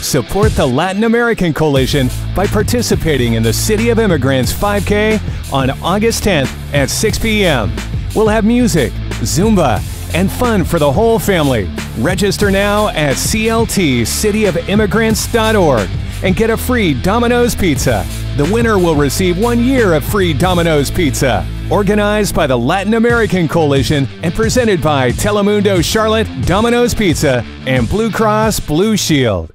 Support the Latin American Coalition by participating in the City of Immigrants 5K on August 10th at 6 p.m. We'll have music, Zumba, and fun for the whole family. Register now at cltcityofimmigrants.org and get a free Domino's pizza. The winner will receive 1 year of free Domino's pizza. Organized by the Latin American Coalition and presented by Telemundo Charlotte, Domino's Pizza, and Blue Cross Blue Shield.